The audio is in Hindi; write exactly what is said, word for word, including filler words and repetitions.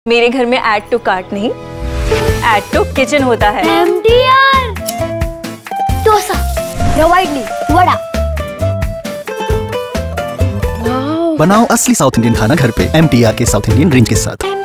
मेरे घर में ऐड टू कार्ट नहीं, ऐड टू किचन होता है। एम टी आर डोसा, रवा इडली, वड़ा। बनाओ असली साउथ इंडियन खाना घर पे एम टी आर के साउथ इंडियन रेंज के साथ।